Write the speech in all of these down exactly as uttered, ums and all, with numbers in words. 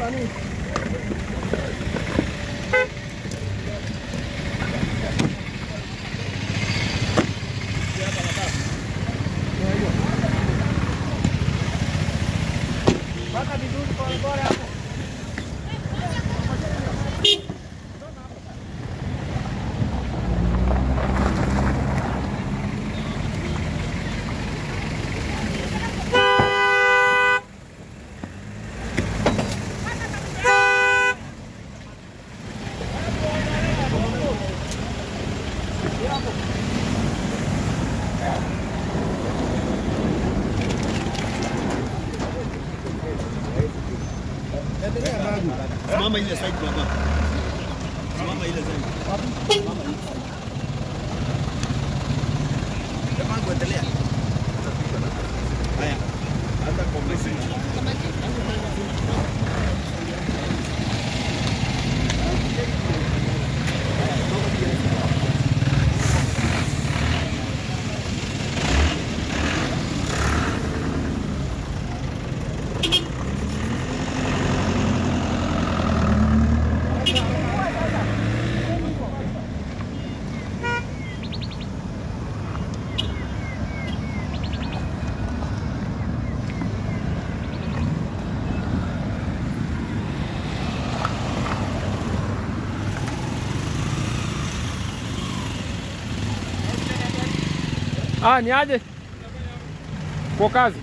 Simama ile side baba. Simama ile side. Simama ile. Jamani kuendelea. Haya. Anza kwa message. Ah, ni aje? Kwa kazi.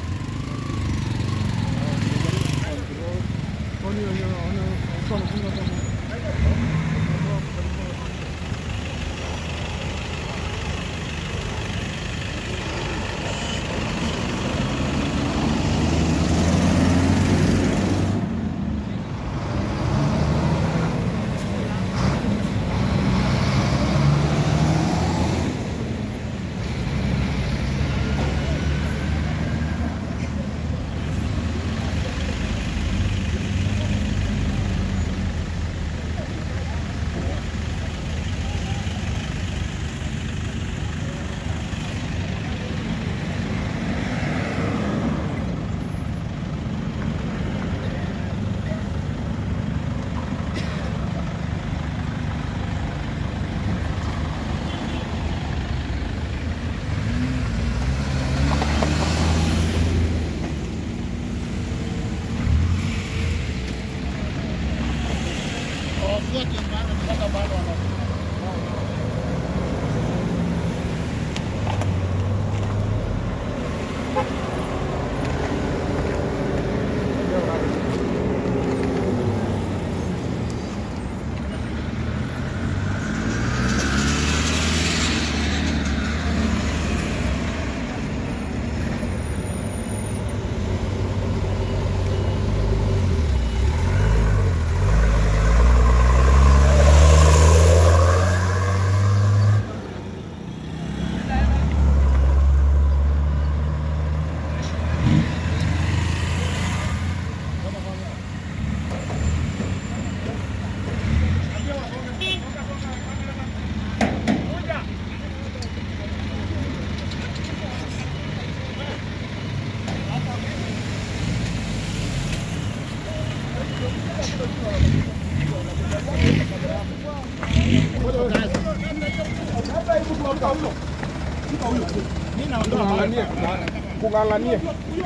Kung'ang'ania.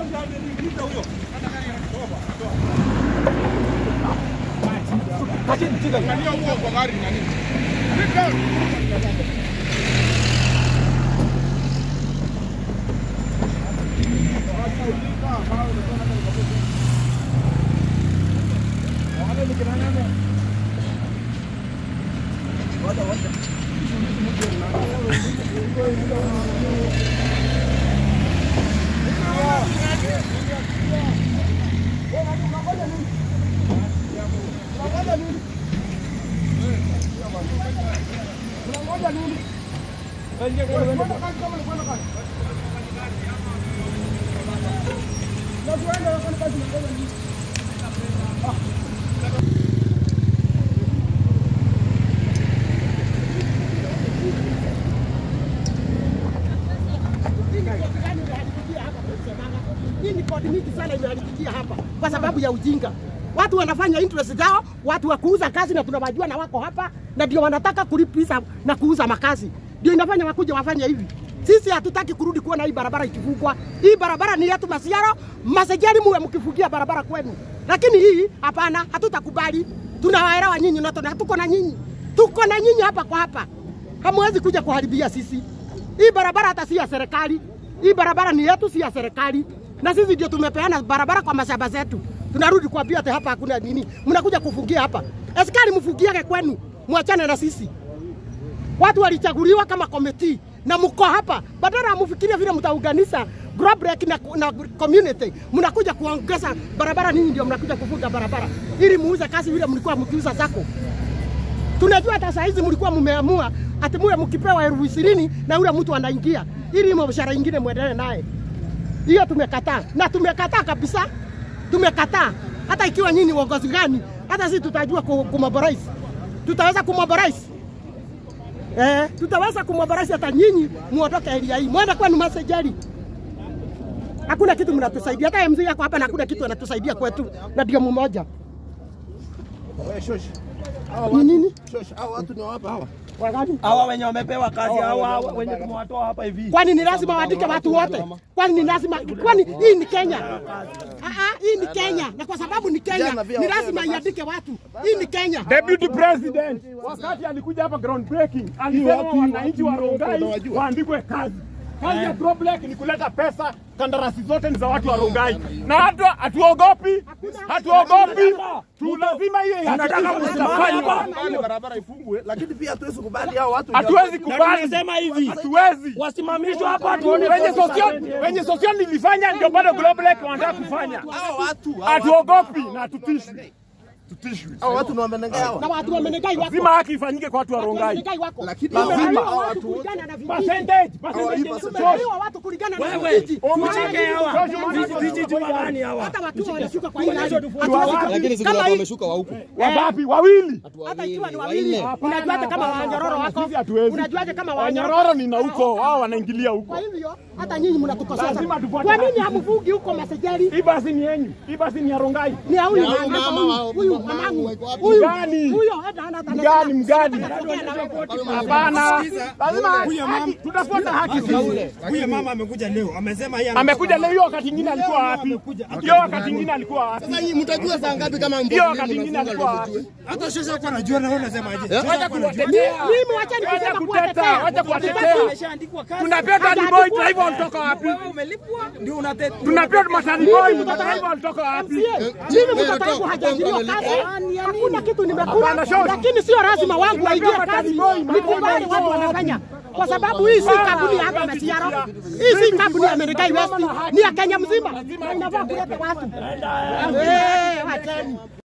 Kania huo kwa gari nani? Hii ni kodi mingi sana imeharibikia hapa kwa sababu ya ujinga. Watu wanafanya interest zao, watu wa kuuza kazi na tunawajua na wako hapa na ndio wanataka kulipiza na kuuza makazi. Ndio inafanya wakuja wafanye hivi. Sisi hatutaki kurudi kuona hii barabara ikifungwa. Hii barabara ni yetu Masiaro, Masejari muwe mkifungia barabara kwenu. Lakini hii hapana, hatutakubali. Tunawaelewa nyinyi na tuko na nyinyi. Tuko na nyinyi hapa kwa hapa. Hamwezi kuja kuharibia sisi. Hii barabara hata si ya serikali. Hii barabara ni yetu, si ya serikali. Na sisi ndio tumepeana barabara kwa mashamba zetu. Tunarudi kuambia ate hapa hakuna nini. Mnakuja kufungia hapa. Askari mfungiage kwenu. Muachane na sisi. Watu walichaguliwa kama komiti na mko hapa. Badala mfikirie vile mtaunganisha grab break na, na community. Mnakuja kuongeza barabara, nini ndio mnakuja kufunga barabara. Ili muuze kazi vile mlikuwa mkiuza zako. Tunajua hata saa hizi mlikuwa mmeamua ati muwe mkipewa elfu ishirini na yule mtu anaingia. Ili biashara nyingine muendelee naye. Hiyo tumekataa. Na tumekataa kabisa. Tumekataa. Hata ikiwa nyinyi uongozi gani, hata sisi tutajua kumobilize. Tutaweza kumobilize. Eh, tutaweza kumobilize hata nyinyi muondoke area hii. Mwenda kwenu Masejari. Hakuna kitu mnatusaidia. Hata M C yako hapa na hakuna kitu anatusaidia kwetu. Na ndio mmoja. Wewe shoshi. Ni nini? Shoshi, hao watu ni hapa hawa. Wagani? Hawa wenye wamepewa kazi hawa wenye tumewatoa hapa hivi. Kwani ni lazima waandike watu wote? Kwani ni lazima? Kwani hii ni Kenya? Ah ah, hii ni Kenya. Na kwa sababu ni Kenya, ni lazima iandike watu. Hii ni Kenya. Deputy President wakati alikuja hapa ground breaking alisema wananchi wa Rongai waandikwe kazi. Kazi ya Grab Break ni kuleta pesa, kandarasi zote ni za watu wa Rongai. Na hatu hatuogopi, hatuogopi. Tu lazima hiyo tunataka msifanywe. Barabara ifungwe, lakini pia hatuwezi kubali hao watu. Hatuwezi kubali. Nasema hivi. Hatuwezi. Wasimamishwe hapa tuone wenye social, wenye social nilifanya ndio bado Grab Break wanataka kufanya. Hao watu hatuogopi na tutishwe. Tutishwe. Hao watu ni wamenengai hao. Na watu wamenengai wako. Lazima haki ifanyike kwa watu wa Rongai. Lakini lazima hao watu kulingana na vijiji. Percentage, percentage. Tumepewa watu kulingana na vijiji. Umcheke hawa. vijiji gani hawa? Hata watu wanashuka kwa hii. Lakini si kuna wameshuka wa huko. Wangapi? Wawili. Hata ikiwa ni wawili. Unajua hata kama Wanyororo wako. Unajua hata kama Wanyororo ni na huko, wao wanaingilia huko. Kwa hivyo hata nyinyi mnatukosea. Lazima tufuate. Kwa nini hamfungi huko Masejari? Hii basi ni yenyu. Hii basi ni ya Rongai. Ni huyu mama huyu mamangu. Huyu gani? Huyo hata hana hata. Mgani mgani? Hapana. Lazima huyo mama tutafuata haki sisi. Huyo mama amekuja leo. Amesema yeye amekuja leo, hiyo wakati nyingine alikuwa wapi? Hiyo wakati nyingine alikuwa wapi? Sasa hii mtajua saa ngapi kama hiyo wakati nyingine alikuwa wapi? hata sasa kwa najua na wewe unasema aje? Wacha kuwatetea. Mimi wacha nikisema kuwatetea. Wacha kuwatetea. Tunapewa Tani Boy driver walitoka wapi? Umelipwa ndio unatetea. Tunapewa Tani Boy driver walitoka wapi? Mimi mtoto wangu hajaajiriwa kazi. Hakuna kitu nimekula. Lakini sio lazima wangu waingie kazi. Nikubali watu wanafanya. Kwa sababu hii si kampuni ya hapa Masiaro. Hii si kampuni ya Menengai West. Ni ya Kenya mzima. Na inafaa kuleta watu. Eh, wacheni.